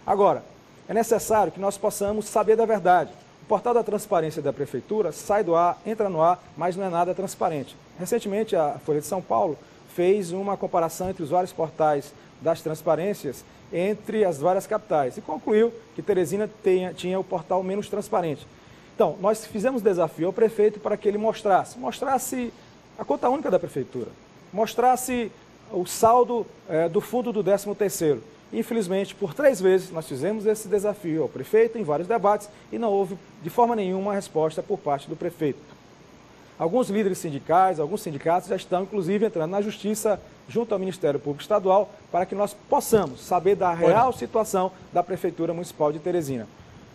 Agora, é necessário que nós possamos saber da verdade. O portal da transparência da Prefeitura sai do ar, entra no ar, mas não é nada transparente. Recentemente, a Folha de São Paulo fez uma comparação entre os vários portais das transparências entre as várias capitais e concluiu que Teresina tinha o portal menos transparente. Então, nós fizemos desafio ao prefeito para que ele mostrasse a conta única da Prefeitura, mostrasse o saldo do fundo do 13º. Infelizmente, por 3 vezes, nós fizemos esse desafio ao prefeito em vários debates e não houve, de forma nenhuma, resposta por parte do prefeito. Alguns líderes sindicais, alguns sindicatos já estão, inclusive, entrando na Justiça junto ao Ministério Público Estadual para que nós possamos saber da real situação da Prefeitura Municipal de Teresina.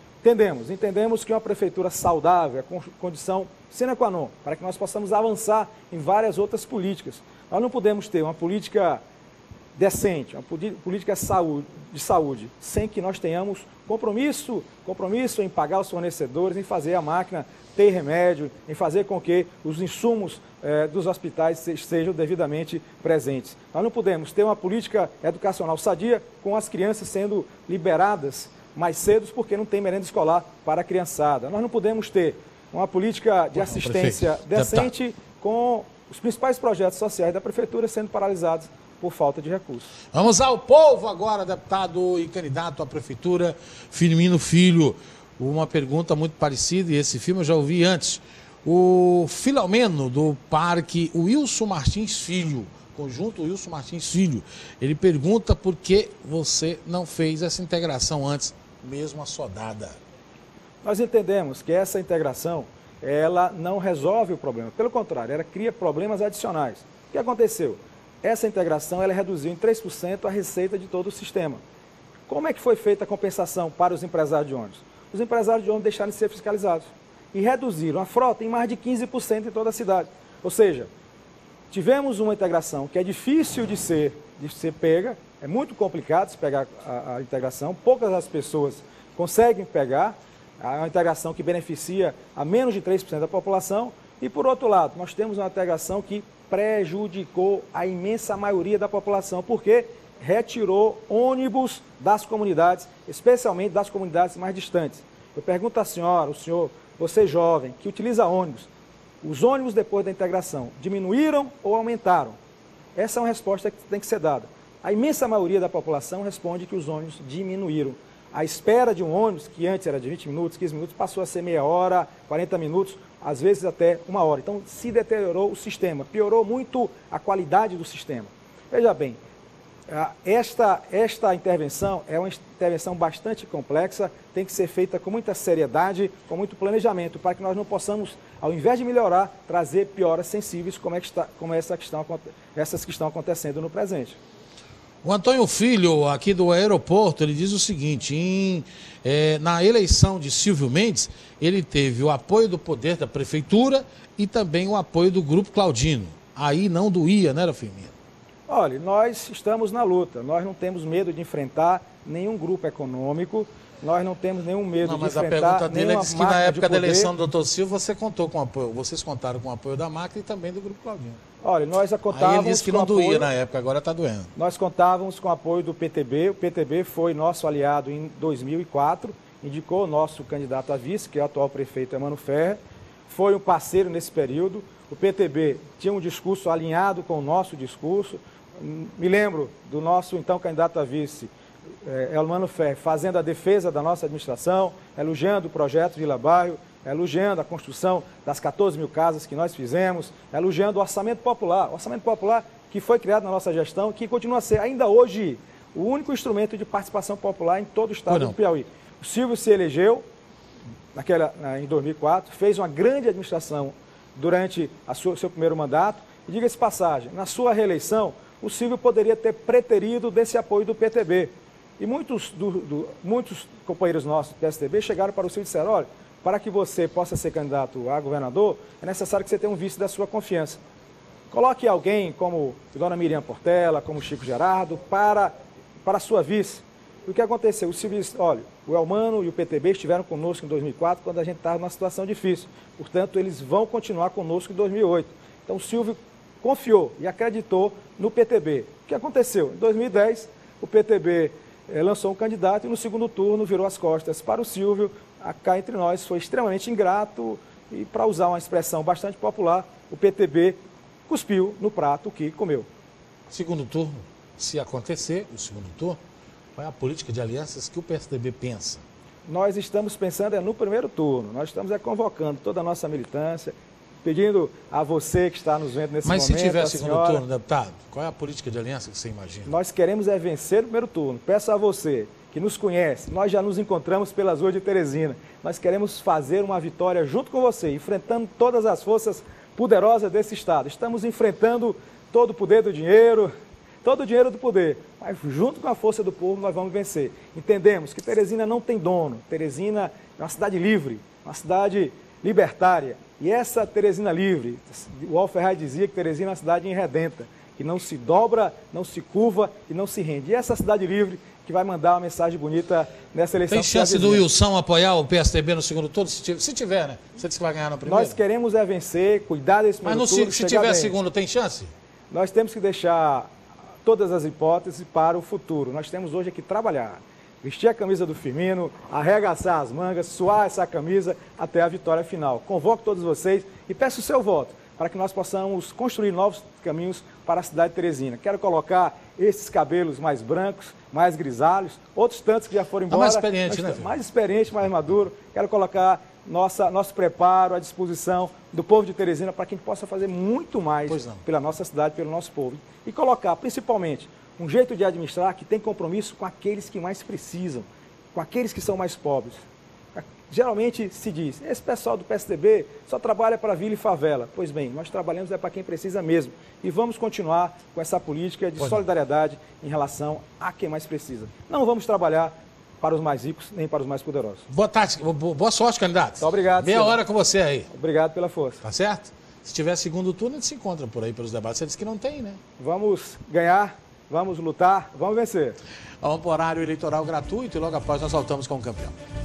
Entendemos que uma prefeitura saudável é condição sine qua non para que nós possamos avançar em várias outras políticas. Nós não podemos ter uma política decente, uma política de saúde, sem que nós tenhamos compromisso em pagar os fornecedores, em fazer a máquina ter remédio, em fazer com que os insumos dos hospitais sejam devidamente presentes. Nós não podemos ter uma política educacional sadia com as crianças sendo liberadas mais cedo porque não tem merenda escolar para a criançada. Nós não podemos ter uma política de assistência decente com os principais projetos sociais da Prefeitura sendo paralisados por falta de recursos. Vamos ao povo agora, deputado e candidato à Prefeitura, Firmino Filho. Uma pergunta muito parecida, e esse filme eu já ouvi antes. O Filomeno, do Parque Wilson Martins Filho, Conjunto Wilson Martins Filho, ele pergunta por que você não fez essa integração antes, mesmo assodada. Nós entendemos que essa integração, ela não resolve o problema. Pelo contrário, ela cria problemas adicionais. O que aconteceu? Essa integração ela reduziu em 3% a receita de todo o sistema. Como é que foi feita a compensação para os empresários de ônibus? Os empresários de ônibus deixaram de ser fiscalizados e reduziram a frota em mais de 15% em toda a cidade. Ou seja, tivemos uma integração que é difícil de ser pega, é muito complicado se pegar a integração, poucas das pessoas conseguem pegar, é uma integração que beneficia a menos de 3% da população e, por outro lado, nós temos uma integração que prejudicou a imensa maioria da população, porque retirou ônibus das comunidades, especialmente das comunidades mais distantes. Eu pergunto à senhora, o senhor, você jovem, que utiliza ônibus, os ônibus depois da integração diminuíram ou aumentaram? Essa é uma resposta que tem que ser dada. A imensa maioria da população responde que os ônibus diminuíram. A espera de um ônibus, que antes era de 20 minutos, 15 minutos, passou a ser meia hora, 40 minutos, às vezes até 1 hora. Então, se deteriorou o sistema, piorou muito a qualidade do sistema. Veja bem, esta intervenção é uma intervenção bastante complexa, tem que ser feita com muita seriedade, com muito planejamento, para que nós não possamos, ao invés de melhorar, trazer pioras sensíveis como essas que estão acontecendo no presente. O Antônio Filho, aqui do aeroporto, ele diz o seguinte, na eleição de Silvio Mendes, ele teve o apoio do poder da prefeitura e também o apoio do Grupo Claudino. Aí não doía, né, Firmino? Olha, nós estamos na luta, nós não temos medo de enfrentar nenhum grupo econômico, nós não temos nenhum medo de enfrentar nenhuma máquina de poder. Mas a pergunta dele é que na época da eleição do Dr. Silvio, vocês contaram com o apoio da máquina e também do Grupo Claudino. Olha, nós contávamos. Aí ele disse que não doía na época, agora está doendo. Nós contávamos com o apoio do PTB. O PTB foi nosso aliado em 2004, indicou o nosso candidato a vice, que é o atual prefeito Emmanuel Ferrer. Foi um parceiro nesse período. O PTB tinha um discurso alinhado com o nosso discurso. Me lembro do nosso então candidato a vice, Emmanuel Ferrer, fazendo a defesa da nossa administração, elogiando o projeto Vila Bairro, elogiando a construção das 14 mil casas que nós fizemos, elogiando o orçamento popular que foi criado na nossa gestão, que continua a ser, ainda hoje, o único instrumento de participação popular em todo o estado do Piauí. O Silvio se elegeu em 2004, fez uma grande administração durante seu primeiro mandato, e diga-se passagem, na sua reeleição, o Silvio poderia ter preterido desse apoio do PTB. E muitos companheiros nossos do PSDB chegaram para o Silvio e disseram, olha, para que você possa ser candidato a governador, é necessário que você tenha um vice da sua confiança. Coloque alguém como Dona Miriam Portela, como Chico Gerardo, para a sua vice. E o que aconteceu? O Silvio disse, olha, o Elmano e o PTB estiveram conosco em 2004, quando a gente estava numa situação difícil. Portanto, eles vão continuar conosco em 2008. Então, o Silvio confiou e acreditou no PTB. O que aconteceu? Em 2010, o PTB lançou um candidato e no segundo turno virou as costas para o Silvio. Cá entre nós foi extremamente ingrato e, para usar uma expressão bastante popular, o PTB cuspiu no prato que comeu. Segundo turno, se acontecer o segundo turno, qual é a política de alianças que o PSDB pensa? Nós estamos pensando no primeiro turno, nós estamos convocando toda a nossa militância, pedindo a você que está nos vendo nesse momento... Mas se tiver segundo turno, deputado, qual é a política de aliança que você imagina? Nós queremos vencer o primeiro turno. Peço a você que nos conhece, nós já nos encontramos pelas ruas de Teresina. Nós queremos fazer uma vitória junto com você, enfrentando todas as forças poderosas desse Estado. Estamos enfrentando todo o poder do dinheiro, todo o dinheiro do poder, mas junto com a força do povo nós vamos vencer. Entendemos que Teresina não tem dono, Teresina é uma cidade livre, uma cidade libertária. E essa Teresina livre, o Al-Ferraz dizia que Teresina é uma cidade irredenta, que não se dobra, não se curva e não se rende. E essa cidade livre que vai mandar uma mensagem bonita nessa eleição. Tem chance do Wilson apoiar o PSDB no segundo turno? Se tiver, né? Você disse que vai ganhar no primeiro? Nós queremos vencer, cuidar desse primeiro turno. Mas se tiver segundo, tem chance? Nós temos que deixar todas as hipóteses para o futuro. Nós temos hoje que trabalhar, vestir a camisa do Firmino, arregaçar as mangas, suar essa camisa até a vitória final. Convoco todos vocês e peço o seu voto para que nós possamos construir novos caminhos para a cidade de Teresina. Quero colocar esses cabelos mais brancos, mais grisalhos, outros tantos que já foram embora. Mais experiente, né? Mais experiente, mais maduro. Quero colocar nosso preparo à disposição do povo de Teresina para que a gente possa fazer muito mais pela nossa cidade, pelo nosso povo. E colocar, principalmente, um jeito de administrar que tem compromisso com aqueles que mais precisam, com aqueles que são mais pobres. Geralmente se diz, esse pessoal do PSDB só trabalha para vila e favela. Pois bem, nós trabalhamos para quem precisa mesmo. E vamos continuar com essa política de solidariedade em relação a quem mais precisa. Não vamos trabalhar para os mais ricos, nem para os mais poderosos. Boa tarde, boa sorte, candidato. Muito obrigado. Meia hora com você aí. Obrigado pela força. Tá certo? Se tiver segundo turno, a gente se encontra por aí pelos debates. Você disse que não tem, né? Vamos ganhar, vamos lutar, vamos vencer. Vamos para o horário eleitoral gratuito e logo após nós voltamos com o campeão.